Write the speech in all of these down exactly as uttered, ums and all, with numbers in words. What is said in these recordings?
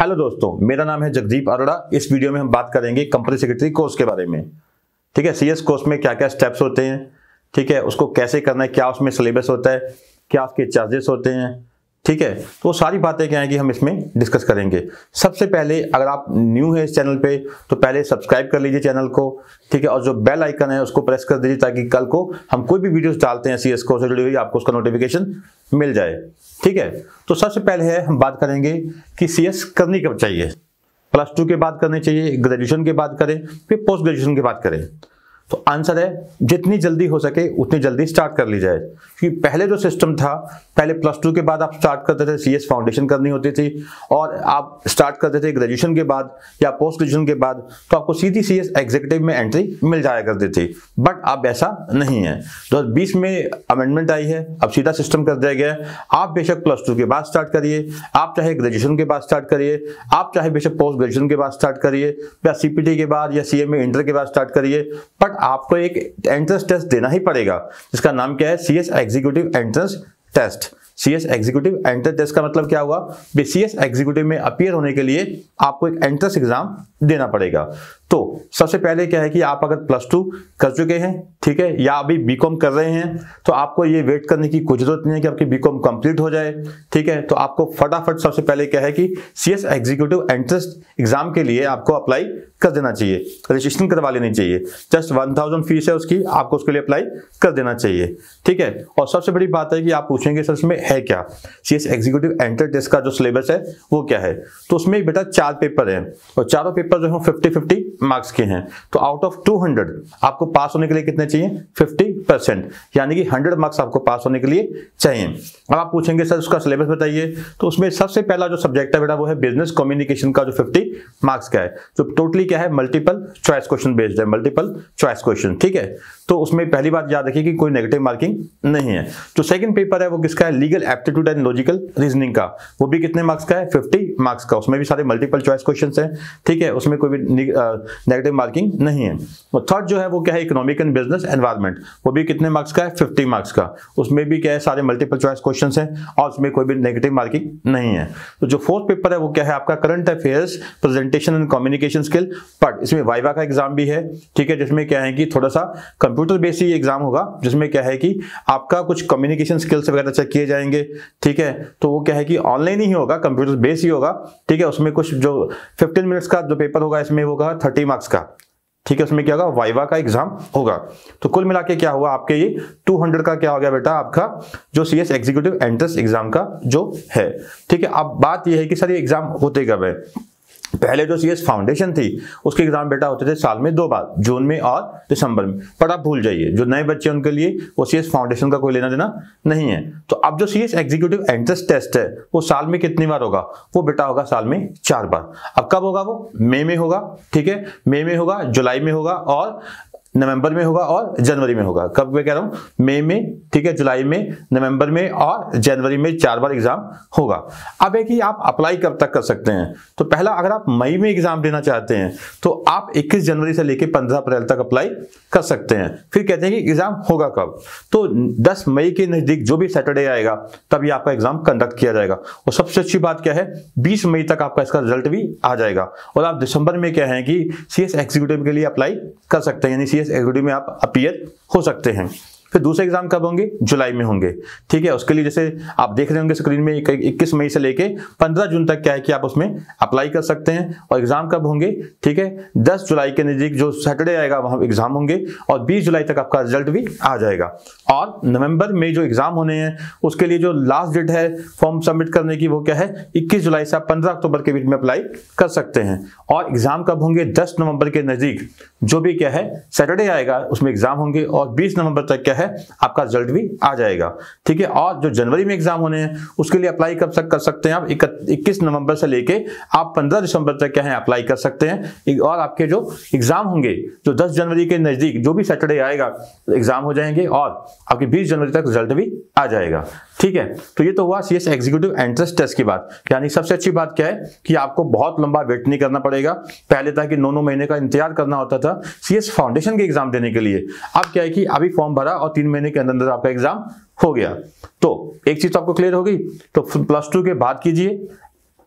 Hello दोस्तों, मेरा नाम है जगदीप अरोड़ा। इस वीडियो में हम बात करेंगे कंपनी सेक्रेटरी कोर्स के बारे में। ठीक है, सीएस कोर्स में क्या क्या स्टेप्स होते हैं, ठीक है, उसको कैसे करना है, क्या उसमें सिलेबस होता है, क्या उसके चार्जेस होते हैं। ठीक है, तो वो सारी बातें क्या है कि हम इसमें डिस्कस करेंगे। सबसे पहले अगर आप न्यू है इस चैनल पे तो पहले सब्सक्राइब कर लीजिए चैनल को, ठीक है, और जो बेल आइकन है उसको प्रेस कर दीजिए ताकि कल को हम कोई भी वीडियोस डालते हैं सीएस कोर्स से जुड़ी हुई आपको उसका नोटिफिकेशन मिल जाए। ठीक है, तो सबसे पहले है हम बात करेंगे कि सीएस करनी कब चाहिए। प्लस टू के बाद करनी चाहिए, ग्रेजुएशन के बाद करें, फिर पोस्ट ग्रेजुएशन के बाद करें। तो आंसर है जितनी जल्दी हो सके उतनी जल्दी स्टार्ट कर ली जाए, क्योंकि पहले जो सिस्टम था, पहले प्लस टू के बाद आप स्टार्ट करते थे, सीएस फाउंडेशन करनी होती थी, और आप स्टार्ट करते थे ग्रेजुएशन के बाद या पोस्ट ग्रेजुएशन के बाद, तो आपको सीधी सीएस एग्जीक्यूटिव में एंट्री मिल जाया करती थी। बट अब ऐसा नहीं है। दो हज़ार बीस में अमेंडमेंट आई है, अब सीधा सिस्टम कर दिया गया है। आप बेशक प्लस टू के बाद स्टार्ट करिए, आप चाहे ग्रेजुएशन के बाद स्टार्ट करिए, आप चाहे बेशक पोस्ट ग्रेजुएशन के बाद स्टार्ट करिए, या सीपीटी के बाद या सीएमए इंटर के बाद स्टार्ट करिए, बट आपको एक एंट्रेंस टेस्ट देना ही पड़ेगा, जिसका नाम क्या है, CS executive entrance test. CS executive entrance test का मतलब क्या हुआ, सीएस एग्जीक्यूटिव में अपीयर होने के लिए आपको एक एंट्रेंस एग्जाम देना पड़ेगा। तो सबसे पहले क्या है कि आप अगर प्लस टू कर चुके हैं, ठीक है, या अभी बीकॉम कर रहे हैं, तो आपको ये वेट करने की कोई जरूरत नहीं है कि आपकी बीकॉम कंप्लीट हो जाए। ठीक है, तो आपको फटाफट सबसे पहले क्या है कि सीएस एग्जीक्यूटिव एंट्रेंस एग्जाम के लिए आपको अप्लाई कर देना चाहिए, रजिस्ट्रेशन करवा लेनी चाहिए। जस्ट वन थाउजेंड फीस है उसकी, आपको उसके लिए अप्लाई कर देना चाहिए। ठीक है, और सबसे बड़ी बात है कि आप पूछेंगे सर इसमें है क्या, सीएस एग्जीक्यूटिव एंट्रेंस टेस्ट का जो सिलेबस है वो क्या है। तो उसमें बेटा चार पेपर हैं, और चारों पेपर जो है फिफ्टी फिफ्टी मार्क्स के हैं। तो आउट ऑफ टू हंड्रेड आपको पास होने के लिए कितने चाहिए, फिफ्टी परसेंट, यानी कि हंड्रेड मार्क्स आपको पास होने के लिए चाहिए। अब आप पूछेंगे सर उसका सिलेबस बताइए, तो उसमें सबसे पहला जो सब्जेक्ट है बेटा वो है बिजनेस कम्युनिकेशन का, जो फिफ्टी मार्क्स का है, जो टोटली क्या है, मल्टीपल चॉइस क्वेश्चन बेस्ड है, मल्टीपल चॉइस क्वेश्चन। ठीक है, तो उसमें पहली बात याद रखिए कि कोई नेगेटिव मार्किंग नहीं है। जो सेकंड पेपर है वो किसका है, legal aptitude and logical reasoning का, वो भी कितने मार्क्स का है, फिफ्टी मार्क्स का, उसमें भी सारे मल्टीपल चॉइस क्वेश्चंस हैं। ठीक है, उसमें कोई भी नेगेटिव मार्किंग नहीं है। और थर्ड जो है वो क्या है, इकोनॉमिक एंड बिजनेस एनवायरनमेंट, वो भी कितने मार्क्स का है, फिफ्टी मार्क्स का, उसमें भी क्या है, सारे मल्टीपल चॉइस क्वेश्चंस हैं और उसमें कोई भी नेगेटिव मार्किंग नहीं है। तो जो फोर्थ पेपर है वो क्या है आपका, current affairs, presentation and communication skill, but इसमें वाइवा का एग्जाम भी है। ठीक है, जिसमें क्या है कि थोड़ा सा कंप्यूटर बेस्ड ही एग्जाम होगा, जिसमें क्या है कि आपका कुछ कम्युनिकेशन स्किल्स वगैरह चेक किए जाएंगे। ठीक है, तो वो क्या है कि ऑनलाइन ही होगा, कंप्यूटर बेस्ड ही होगा। ठीक है, उसमें कुछ जो फिफ्टीन मिनट्स का जो पेपर होगा इसमें होगा थर्टी मार्क्स का। ठीक है, उसमें क्या होगा, वाइवा का एग्जाम होगा। तो कुल मिला के क्या हुआ आपके, ये टू हंड्रेड का क्या हो गया बेटा आपका, जो सीएस एग्जीक्यूटिव एंट्रेंस एग्जाम का जो है। ठीक है, अब बात ये है कि सर ये एग्जाम होते कब है। पहले जो सीएस फाउंडेशन थी उसके एग्जाम बेटा होते थे साल में दो बार, जून में और दिसंबर में। पर आप भूल जाइए, जो नए बच्चे उनके लिए वो सीएस फाउंडेशन का कोई लेना देना नहीं है। तो अब जो सीएस एग्जीक्यूटिव एंट्रेंस टेस्ट है वो साल में कितनी बार होगा, वो बेटा होगा साल में चार बार। अब कब होगा, वो मई में होगा। ठीक है, मई में होगा, जुलाई में होगा और नवंबर में होगा और जनवरी में होगा। कब मैं कह रहा हूं, मई में, ठीक है, जुलाई में, नवंबर में और जनवरी में चार बार एग्जाम होगा। अब है कि आप अप्लाई कब तक कर सकते हैं। तो पहला, अगर आप मई में एग्जाम देना चाहते हैं तो आप इक्कीस जनवरी से लेकर पंद्रह अप्रैल तक अप्लाई कर सकते हैं। फिर कहते हैं कि एग्जाम होगा कब, तो दस मई के नजदीक जो भी सैटरडे आएगा तभी आपका एग्जाम कंडक्ट किया जाएगा। और सबसे अच्छी बात क्या है, बीस मई तक आपका इसका रिजल्ट भी आ जाएगा। और आप दिसंबर में क्या है कि सीएस एग्जीक्यूटिव के लिए अप्लाई कर सकते हैं, यानी सीएस एग्जीक्यूटिव में आप अपीयर हो सकते हैं। फिर दूसरे एग्जाम कब होंगे, जुलाई में होंगे। ठीक है, उसके लिए जैसे आप देख रहे होंगे स्क्रीन में इक्कीस मई से लेके पंद्रह जून तक क्या है कि आप उसमें अप्लाई कर सकते हैं। और एग्जाम कब होंगे, ठीक है, दस जुलाई के नजदीक जो सैटरडे आएगा वहां एग्जाम होंगे और बीस जुलाई तक आपका रिजल्ट भी आ जाएगा। और नवंबर में जो एग्जाम होने हैं उसके लिए जो लास्ट डेट है फॉर्म सबमिट करने की वो क्या है, इक्कीस जुलाई से आप पंद्रह अक्टूबर के बीच में अप्लाई कर सकते हैं। और एग्जाम कब होंगे, दस नवंबर के नजदीक जो भी क्या है सैटरडे आएगा उसमें एग्जाम होंगे और बीस नवंबर तक क्या है आपका रिजल्ट भी आ जाएगा। ठीक है, और जो जनवरी में एग्जाम होने हैं उसके लिए अप्लाई कब तक कर सकते हैं आप, इक्कीस नवंबर से लेके आप पंद्रह दिसंबर तक क्या है अप्लाई कर सकते हैं। और आपके जो एग्जाम होंगे जो दस जनवरी के नजदीक जो भी सैटरडे आएगा एग्जाम हो जाएंगे और आपके बीस जनवरी तक रिजल्ट भी आ जाएगा। ठीक है, तो ये तो हुआ सीएस एग्जीक्यूटिव एंट्रेंस टेस्ट की बात। यानी सबसे अच्छी बात क्या है कि आपको बहुत लंबा वेट नहीं करना पड़ेगा। पहले था कि नौ नौ महीने का इंतजार करना होता था सीएस फाउंडेशन के एग्जाम देने के लिए। अब क्या है कि अभी फॉर्म भरा और तीन महीने के अंदर अंदर आपका एग्जाम हो गया। तो एक चीज तो आपको क्लियर होगी। तो प्लस टू के बाद कीजिए,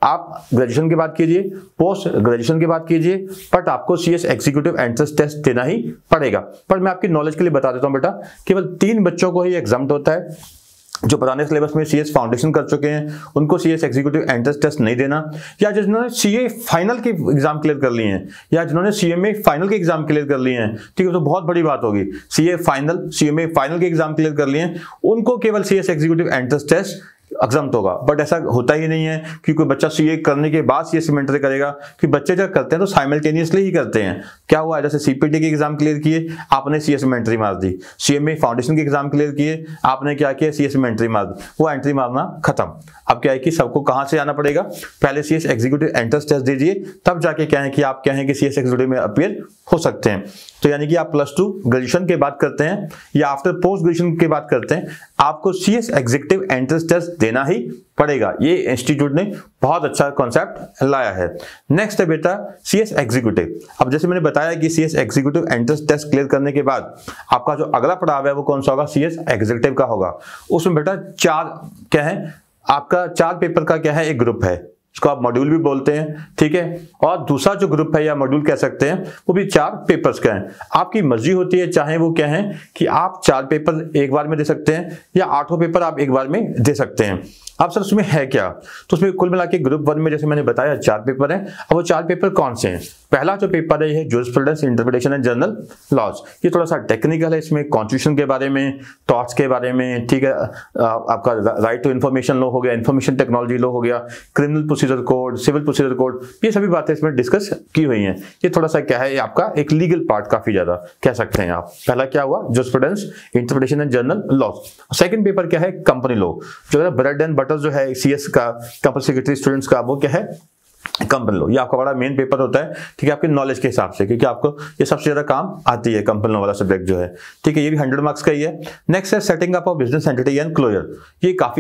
आप ग्रेजुएशन की बात कीजिए, पोस्ट ग्रेजुएशन की बात कीजिए, बट आपको सीएस एग्जीक्यूटिव एंट्रेंस टेस्ट देना ही पड़ेगा। पर मैं आपकी नॉलेज के लिए बता देता हूं बेटा, केवल तीन बच्चों को ही एग्जाम होता है, जो पुराने सिलेबस में सीएस फाउंडेशन कर चुके हैं उनको सीएस एग्जीक्यूटिव एंट्रेंस टेस्ट नहीं देना, या जिन्होंने सीए फाइनल के एग्जाम क्लियर कर लिए हैं, या जिन्होंने सीएमए फाइनल के एग्जाम क्लियर कर लिए हैं, ठीक है, तो बहुत बड़ी बात होगी। सीए फाइनल सीएमए फाइनल के एग्जाम क्लियर कर लिए हैं, उनको केवल CS executive entrance test exempt होगा। बट ऐसा होता ही नहीं है कि कोई बच्चा सीए करने के बाद सीएस इंटर करेगा, कि बच्चे जब करते हैं तो साइमल्टेनियसली ही करते हैं। क्या हुआ, जैसे सीपीटी के एग्जाम क्लियर किए, आपने सीएस में एंट्री मार दी, सीएमए फाउंडेशन के एग्जाम क्लियर किए, आपने क्या किया, सीएस में एंट्री मार दी, वो एंट्री मारना खत्म। अब क्या है कि सबको कहां से आना पड़ेगा, पहले सीएस एग्जीक्यूटिव एंट्रेंस टेस्ट दीजिए, तब जाके क्या है कि आप क्या है कि सीएस एग्जीक्यूटिव में अपीयर हो सकते हैं। तो यानी कि आप प्लस टू ग्रेजुएशन के बात करते हैं या आफ्टर पोस्ट ग्रेजुएशन की बात करते हैं, आपको सीएस एग्जीक्यूटिव एंट्रेंस टेस्ट देना ही पड़ेगा। ये इंस्टीट्यूट ने बहुत अच्छा कॉन्सेप्ट लाया है। नेक्स्ट है बेटा सीएस एग्जीक्यूटिव। अब जैसे मैंने बताया कि CS executive entrance test clear करने के बाद आपका जो अगला पड़ाव है वो कौन सा होगा, सीएस एग्जीक्यूटिव का होगा। उसमें बेटा चार क्या है, आपका चार पेपर का क्या है, एक ग्रुप है, इसको आप मॉड्यूल भी बोलते हैं, ठीक है, और दूसरा जो ग्रुप है या मॉड्यूल कह सकते हैं वो भी चार पेपर्स का है। आपकी मर्जी होती है, चाहे वो क्या है कि आप चार पेपर एक बार में दे सकते हैं या आठों पेपर आप एक बार में दे सकते हैं। अब सर उसमें है क्या, तो उसमें कुल मिला के ग्रुप वन में जैसे मैंने बताया चार पेपर हैं। अब वो चार पेपर कौन से हैं, पहला जो पेपर है ये jurisprudence, interpretation and general laws. ये थोड़ा सा टेक्निकल है, इसमें कॉन्स्टिट्यूशन के बारे में, टॉर्ट्स के बारे में, ठीक है, आपका राइट टू इन्फॉर्मेशन लॉ हो गया, इन्फॉर्मेशन टेक्नोलॉजी लॉ हो गया, criminal procedure code, civil procedure code, ये सभी बातें इसमें डिस्कस की हुई हैं। ये थोड़ा सा क्या है, ये आपका एक लीगल पार्ट काफी ज्यादा कह सकते हैं आप। पहला क्या हुआ, jurisprudence, interpretation and general laws. Second paper क्या है, कंपनी लॉ, जो है ब्रेड एंड बटर जो है सीएस का, कंपनी सेक्रेटरी स्टूडेंट्स का, वो क्या है, कंपनी लॉ। ये आपका बड़ा मेन पेपर होता है, ठीक है, आपके नॉलेज के हिसाब से, क्योंकि आपको ये सबसे ज्यादा काम आती है कंपनी लॉ वाला सब्जेक्ट जो है, ठीक है, ये भी हंड्रेड मार्क्स का ही है। नेक्स्ट है setting up of business entity and closure. ये काफी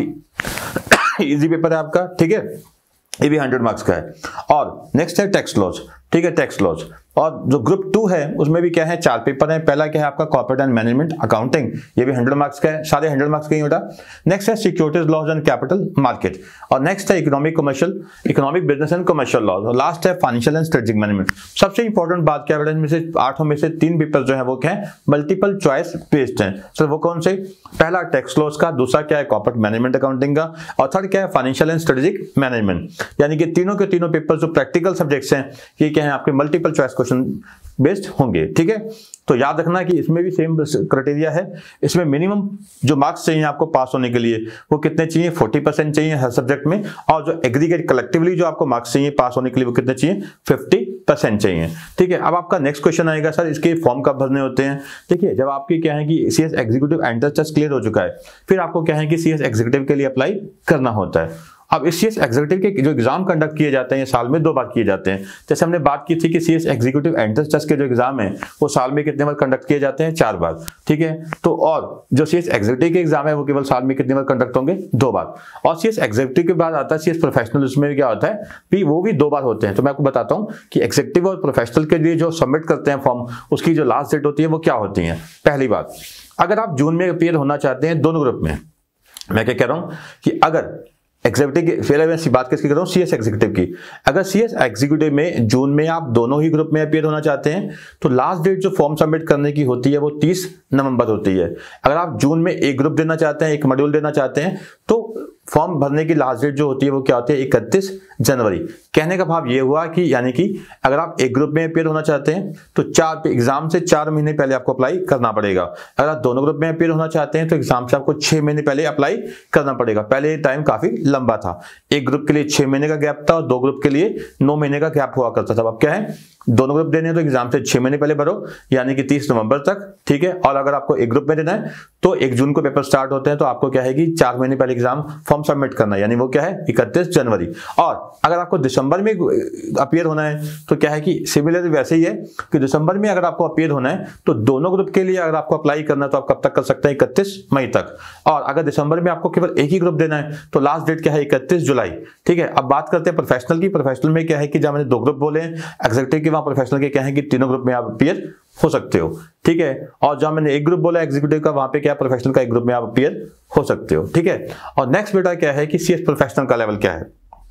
इजी पेपर है आपका, ठीक है, ये भी हंड्रेड मार्क्स का है। और नेक्स्ट है टैक्स लॉज, ठीक है, टैक्स लॉज। और जो ग्रुप टू है उसमें भी क्या है, चार पेपर है। पहला क्या है आपका कॉर्पोरेट एंड मैनेजमेंट अकाउंटिंग, ये भी हंड्रेड मार्क्स का है, सारे हंड्रेड मार्क्स का ही बेटा। नेक्स्ट है securities laws and capital market, और नेक्स्ट है economic commercial, economic business and commercial laws, और लास्ट है फाइनेंशियल एंड स्ट्रेटेजिक मैनेजमेंट। सबसे इंपॉर्टेंट बात क्या है बेटा, इनमें से आठों में से तीन पेपर जो है वो क्या है, मल्टीपल चॉइस बेस्ड है। सर वो कौन से, पहला टैक्स लॉज का, दूसरा क्या है कॉर्पोरेट मैनेजमेंट अकाउंटिंग का, और थर्ड क्या है फाइनेंशियल एंड स्ट्रेटेजिक मैनेजमेंट। यानी कि तीनों के तीनों पेपर जो प्रैक्टिकल सब्जेक्ट्स हैं ये क्या है आपके मल्टीपल चॉइस क्वेश्चन बेस्ड होंगे, ठीक है। तो याद रखना कि इसमें भी सेम क्राइटेरिया है। इसमें मिनिमम जो मार्क्स चाहिए आपको पास होने के लिए वो कितने चाहिए, फोर्टी परसेंट चाहिए हर सब्जेक्ट में, और जो एग्रीगेट कलेक्टिवली जो आपको मार्क्स चाहिए पास होने के लिए वो कितने चाहिए, फिफ्टी परसेंट चाहिए, ठीक है। अब आपका नेक्स्ट क्वेश्चन आएगा, सर इसके फॉर्म कब भरने होते हैं। देखिए जब आपकी क्या है कि CS executive entrance test clear हो चुका है, फिर आपको क्या है कि सीएस एग्जीक्यूटिव के लिए अप्लाई करना होता है। अब इस सीएस एग्जीक्यूटिव के जो एग्जाम कंडक्ट किए जाते हैं साल में दो बार किए जाते हैं। जैसे हमने बात की थी कि सीएस एग्जीक्यूटिव एंट्रेंस टेस्ट के जो एग्जाम है वो साल में कितने बार कंडक्ट किए जाते हैं, चार बार, ठीक है। तो और जो सीएस एग्जीक्यूटिव के एग्जाम है वो केवल साल में कितने बार कंडक्ट होंगे, दो बार। और सीएस एग्जीक्यूटिव के बाद आता है सीएस प्रोफेशनल, उसमें क्या होता है भी वो भी दो बार होते हैं। तो मैं आपको बताता हूँ कि एग्जीक्यूटिव और प्रोफेशनल के लिए जो सबमिट करते हैं फॉर्म, उसकी जो लास्ट डेट होती है वो क्या होती है। पहली बात, अगर आप जून में अपीयर होना चाहते हैं दोनों ग्रुप में, मैं क्या कह रहा हूं कि अगर एग्जीक्यूटिव की, फिर मैं बात किसकी कर रहा हूँ, सीएस एग्जीक्यूटिव की। अगर सीएस एग्जीक्यूटिव में जून में आप दोनों ही ग्रुप में अपीयर होना चाहते हैं तो लास्ट डेट जो फॉर्म सबमिट करने की होती है वो तीस नवंबर होती है। अगर आप जून में एक ग्रुप देना चाहते हैं, एक मॉड्यूल देना चाहते हैं, तो फॉर्म भरने की लास्ट डेट जो होती है वो क्या होती है, इकतीस जनवरी। कहने का भाव ये हुआ कि यानी कि अगर आप एक ग्रुप में अपीयर होना चाहते हैं तो चार एग्जाम से चार महीने पहले आपको अप्लाई करना पड़ेगा। अगर आप दोनों ग्रुप में अपीयर होना चाहते हैं तो एग्जाम से आपको छह महीने पहले अप्लाई करना पड़ेगा। पहले टाइम काफी लंबा था, एक ग्रुप के लिए छह महीने का गैप था और दो ग्रुप के लिए नौ महीने का गैप हुआ करता था। अब क्या है, दोनों ग्रुप देने हैं तो एग्जाम से छह महीने पहले भरो, यानी कि तीस नवंबर तक, ठीक है। और अगर आपको एक ग्रुप में देना है तो एक जून को पेपर स्टार्ट होते हैं, तो आपको क्या है कि चार महीने पहले एग्जाम फॉर्म सबमिट करना है, यानी वो क्या है इकतीस जनवरी। और अगर आपको दिसंबर में अपीयर होना है तो क्या है कि सिमिलर वैसे ही है कि दिसंबर में अगर आपको अपीयर होना है तो दोनों ग्रुप के लिए अगर आपको अप्लाई करना है तो आप कब तक कर सकते हैं, इकतीस मई तक। और अगर दिसंबर में आपको केवल एक ही ग्रुप देना है तो लास्ट डेट क्या है, इकतीस जुलाई, ठीक है। अब बात करते हैं प्रोफेशनल की। प्रोफेशनल में क्या है कि जब मैंने दो ग्रुप बोले हैं, एग्जीक्यूटिव के वहां प्रोफेशनल के क्या है कि तीनों ग्रुप में आप अपीयर हो सकते हो, ठीक है। और जहां मैंने एक ग्रुप बोला एग्जीक्यूटिव का, वहां पे क्या प्रोफेशनल का एक ग्रुप में आप अपीयर हो सकते हो, ठीक है। और नेक्स्ट बेटा क्या है कि सीएस प्रोफेशनल का लेवल क्या है।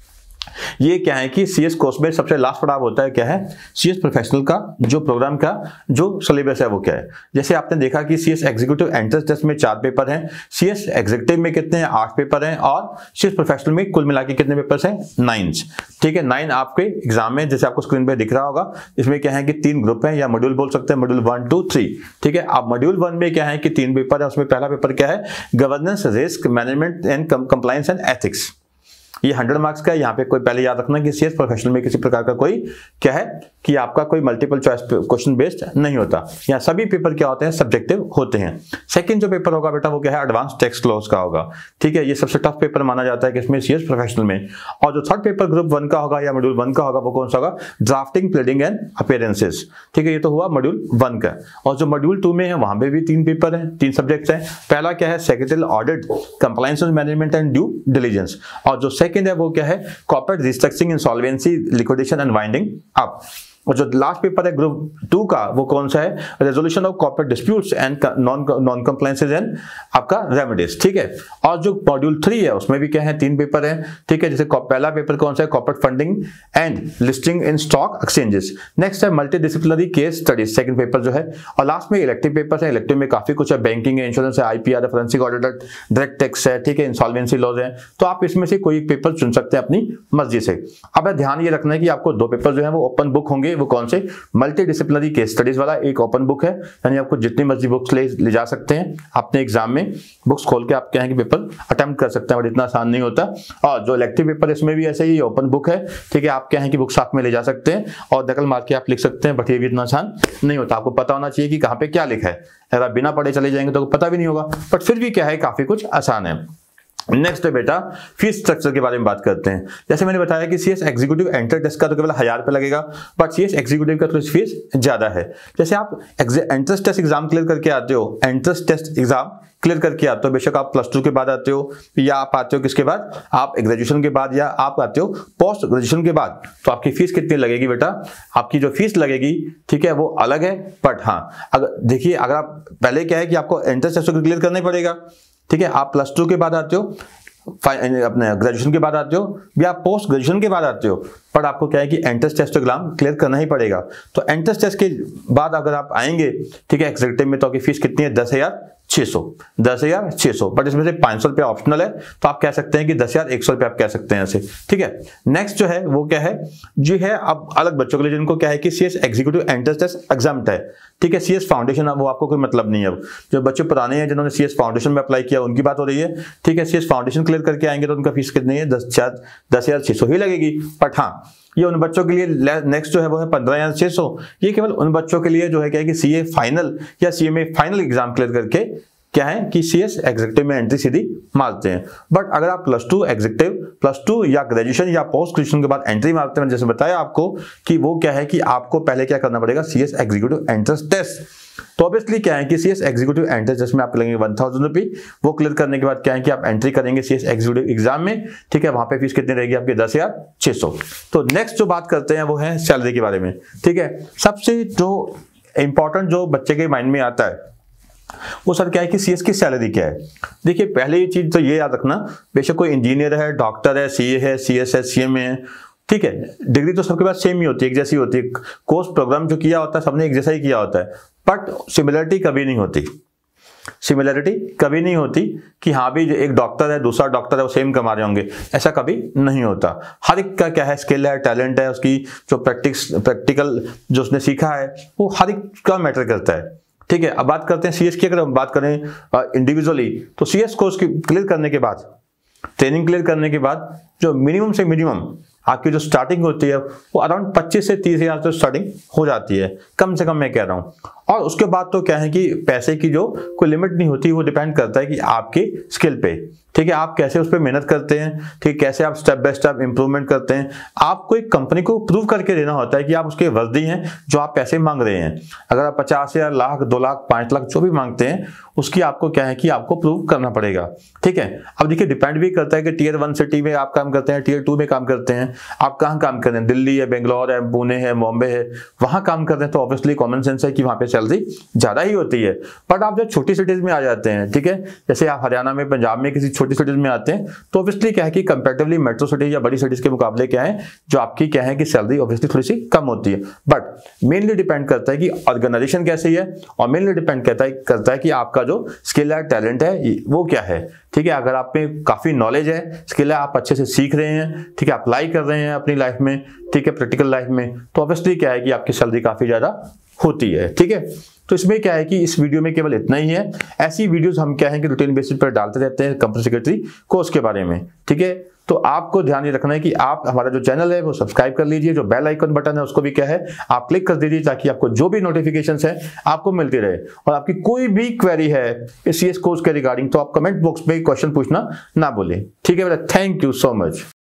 ये क्या है कि सीएस कोर्स में सबसे लास्ट पड़ाव होता है क्या है, सीएस प्रोफेशनल का जो प्रोग्राम का जो सिलेबस है वो क्या है। जैसे आपने देखा कि सीएस एग्जीक्यूटिव एंट्रेंस टेस्ट में चार पेपर हैं, सीएस एग्जीक्यूटिव में कितने हैं, आठ पेपर हैं, और सीएस प्रोफेशनल में कुल मिला के कितने पेपर्स हैं, नाइन। ठीक है, नाइन आपके एग्जाम में जैसे आपको स्क्रीन पे दिख रहा होगा। इसमें क्या है कि तीन ग्रुप है या मॉड्यूल बोल सकते हैं, मॉड्यूल वन टू थ्री। ठीक है, अब मॉड्यूल वन में क्या है कि तीन पेपर है, उसमें पहला पेपर क्या है, governance, risk management and compliance and ethics. ये हंड्रेड मार्क्स का है। यहाँ पे कोई पहले याद रखना कि सीएस प्रोफेशनल में किसी प्रकार का कोई क्या है कि आपका कोई मल्टीपल चॉइस क्वेश्चन बेस्ड नहीं होता, यहाँ सभी पेपर क्या होते हैं, सब्जेक्टिव होते हैं। सेकंड जो पेपर होगा बेटा वो क्या है, एडवांस टेक्स्ट क्लोज का होगा। ठीक है, ये सबसे टफ पेपर माना जाता है किसमें, सीएस प्रोफेशनल में। और जो थर्ड पेपर ग्रुप वन का होगा या मॉड्यूल वन का होगा वो कौन सा होगा, ड्राफ्टिंग, प्लीडिंग एंड अपीयरेंसेस। ठीक है, ये तो हुआ मॉड्यूल वन का। और जो मॉड्यूल टू में है वहां पे भी तीन पेपर है, तीन सब्जेक्ट्स हैं। पहला क्या है, secretarial audit, compliance management and due diligence. और जो सेकंड है वो क्या है, corporate restructuring, insolvency, liquidation and winding up. और जो लास्ट पेपर है ग्रुप टू का वो कौन सा है, resolution of corporate disputes and non non compliances and आपका रेमेडीज। ठीक है, और जो मॉड्यूल थ्री है उसमें भी क्या है, तीन पेपर है। ठीक है, जैसे पहला पेपर कौन सा है, corporate funding and listing in stock exchanges. Next है multi disciplinary case studies, second paper जो है। और लास्ट में इलेक्टिव पेपर है, इलेक्टिव में काफी कुछ है, बैंकिंग है, इंश्योरेंस है, आईपीआर है, फोरेंसिक ऑडिटर, डायरेक्ट टैक्स है। ठीक है, इंसॉल्वेंसी लॉज है। तो आप इसमें से कोई पेपर चुन सकते हैं अपनी मर्जी से। अब ध्यान ये रखना है कि आपको दो पेपर जो है वो ओपन बुक होंगे। वो कौन से, मल्टी डिसिप्लिनरी केस स्टडीज वाला एक ओपन बुक है, यानी आपको जितनी मर्जी बुक्स ले, ले जा सकते हैं अपने एग्जाम में, बुक्स खोल के आप क्या है कि पेपर अटेम्प्ट कर सकते हैं, बट इतना आसान नहीं होता। और जो इलेक्टिव पेपर इसमें भी ऐसे ही ओपन बुक है। ठीक है, आप क्या है कि बुक साथ में ले जा सकते हैं और नकल मार के आप लिख सकते हैं, बट ये भी इतना आसान नहीं होता। आपको पता होना चाहिए कि कहाँ पे क्या लिखा है, अगर आप बिना पढ़े चले जाएंगे तो पता भी नहीं होगा, बट फिर भी क्या है काफी कुछ आसान है। नेक्स्ट है बेटा फीस स्ट्रक्चर के बारे में बात करते हैं। जैसे मैंने बताया कि सीएस एग्जीक्यूटिव एंटर टेस्ट का तो केवल हजार रुपये लगेगा, बट सीएस एग्जीक्यूटिव का थोड़ी फीस ज्यादा है। जैसे आप एंट्रेंस टेस्ट एग्जाम क्लियर करके आते हो, एंट्रेंस टेस्ट एग्जाम क्लियर करके आते हो, बेशक आप प्लस टू के बाद आते हो या आप आते हो किसके बाद, आप ग्रेजुएशन के बाद या आप आते हो पोस्ट ग्रेजुएशन के बाद, तो आपकी फीस कितनी लगेगी बेटा, आपकी जो फीस लगेगी ठीक है वो अलग है। बट हाँ, अगर देखिए अगर आप पहले क्या है कि आपको एंट्रेंस टेस्ट क्लियर करना ही पड़ेगा। ठीक है, आप प्लस टू के बाद आते हो, अपने ग्रेजुएशन के बाद आते हो या पोस्ट ग्रेजुएशन के बाद आते हो, पर आपको क्या है कि एंट्रेंस टेस्ट एग्जाम क्लियर करना ही पड़ेगा। तो एंट्रेंस टेस्ट के बाद अगर आप आएंगे ठीक है एग्जीक्यूटिव में, तो आपकी फीस कितनी है, दस हजार छह सौ, दस हजार छह सौ, बट इसमें से पांच सौ रुपया ऑप्शनल है, तो आप कह सकते हैं कि दस हजार एक सौ रुपया आप कह सकते हैं ऐसे। ठीक है, नेक्स्ट जो है वो क्या है जी है अब अलग बच्चों के लिए जिनको क्या है कि CS executive entrance test exempt है। ठीक है, सीएस फाउंडेशन वो आपको कोई मतलब नहीं है। अब जो बच्चे पुराने हैं जिन्होंने सीएस फाउंडेशन में अप्लाई किया उनकी बात हो रही है। ठीक है, सीएस फाउंडेशन क्लियर करके आएंगे तो उनका फीस कितनी है, दस हजार दस हजार छह सौ ही लगेगी। बट हाँ, ये उन बच्चों के लिए नेक्स्ट जो है वो है पंद्रह हजार छह सौ। ये केवल उन बच्चों के लिए जो है क्या है कि सीए फाइनल या सीएमए फाइनल एग्जाम क्लियर करके क्या है कि सीएस एग्जीक्यूटिव में एंट्री सीधी मारते हैं। बट अगर आप plus two executive, plus two या ग्रेजुएशन या पोस्ट ग्रेजुएशन के बाद एंट्री मारते हैं, जैसे बताया आपको कि वो क्या है कि आपको पहले क्या करना पड़ेगा, सीएस एग्जीक्यूटिव एंट्रेंस टेस्ट। तो ऑब्वियसली क्या है कि सीएस एग्जीक्यूटिव एंट्रेंस टेस्ट में आप लगेंगे वन थाउजेंड रुपी। वो क्लियर करने के बाद क्या है कि आप एंट्री करेंगे सीएस एग्जीक्यूटिव एग्जाम में। ठीक है, वहां पे फीस कितनी रहेगी आपकी, दस हजार छह सौ। तो नेक्स्ट जो बात करते हैं वो है सैलरी के बारे में। ठीक है, सबसे जो इंपॉर्टेंट जो बच्चे के माइंड में आता है वो सर क्या है कि सीएस की सैलरी क्या है। देखिए पहले ये चीज तो ये याद रखना, बेशक कोई इंजीनियर है, डॉक्टर है, सीए है, सीएस है, सीएमए है, ठीक है, डिग्री तो सबके पास सेम ही होती है, एक जैसी होती है, कोर्स प्रोग्राम जो किया होता है सबने एक जैसा ही किया होता है, बट सिमिलरिटी कभी नहीं होती। सिमिलरिटी कभी नहीं होती कि हाँ भी एक डॉक्टर है दूसरा डॉक्टर है वो सेम कमा रहे होंगे, ऐसा कभी नहीं होता। हर एक का क्या है स्किल है, टैलेंट है, उसकी जो प्रैक्टिस प्रैक्टिकल जो उसने सीखा है वो हर एक का मैटर करता है। ठीक है, अब बात करते हैं सीएस की। अगर हम बात करें इंडिविजुअली तो सीएस कोर्स क्लियर करने के बाद, ट्रेनिंग क्लियर करने के बाद जो मिनिमम से मिनिमम आपकी जो स्टार्टिंग होती है वो अराउंड पच्चीस से तीस हजार तो स्टार्टिंग हो जाती है, कम से कम मैं कह रहा हूँ। और उसके बाद तो क्या है कि पैसे की जो कोई लिमिट नहीं होती, वो डिपेंड करता है कि आपके स्किल पे, ठीक है, आप कैसे उस पर मेहनत करते हैं, ठीक, कैसे आप स्टेप बाय स्टेप इंप्रूवमेंट करते हैं। आपको एक कंपनी को प्रूव करके देना होता है कि आप उसके वर्दी हैं जो आप पैसे मांग रहे हैं। अगर आप पचास हजार, लाख, दो लाख, पांच लाख जो भी मांगते हैं उसकी आपको क्या है कि आपको प्रूव करना पड़ेगा। ठीक है, अब देखिए डिपेंड भी करता है कि टीयर वन सिटी में आप काम करते हैं, टीयर टू में काम करते हैं, आप कहाँ काम कर रहे हैं, दिल्ली है, बेंगलोर है, पुणे है, बॉम्बे है, वहां काम कर रहे हैं, तो ऑब्वियसली कॉमन सेंस है कि वहां पे सैलरी ज्यादा ही होती है। बट आप जब छोटी सिटीज में आ जाते हैं, ठीक है, जैसे आप हरियाणा में, पंजाब में किसी छोटी सिटीज में आते हैं, तो ऑब्वियसली क्या है कि कंपैरेटिवली मेट्रो सिटीज या बड़ी सिटीज के मुकाबले क्या है, जो आपकी क्या है कि सैलरी ऑब्वियसली थोड़ी सी कम होती है। बट मेनली डिपेंड करता है कि ऑर्गेनाइजेशन कैसी है, और मेनली डिपेंड करता है करता है कि आपका जो स्किल है, टैलेंट है, वो क्या है। ठीक है, अगर आप में काफी नॉलेज है, स्किल है, आप अच्छे से सीख रहे हैं, ठीक है, अप्लाई कर रहे हैं अपनी लाइफ में, ठीक है, प्रैक्टिकल लाइफ में, तो ऑब्वियसली क्या है कि आपकी सैलरी काफी ज्यादा होती है। ठीक है, तो इसमें क्या है कि इस वीडियो में केवल इतना ही है। ऐसी वीडियोस हम क्या है कि रूटीन बेसिस पर डालते रहते हैं कंपनी सेक्रेटरी कोर्स के बारे में। ठीक है, तो आपको ध्यान ये रखना है कि आप हमारा जो चैनल है वो सब्सक्राइब कर लीजिए, जो बेल आइकन बटन है उसको भी क्या है आप क्लिक कर दीजिए, ताकि आपको जो भी नोटिफिकेशंस है आपको मिलती रहे। और आपकी कोई भी क्वेरी है इस सीएस कोर्स के रिगार्डिंग, तो आप कमेंट बॉक्स में क्वेश्चन पूछना ना भूलें। ठीक है बेटा, थैंक यू सो मच।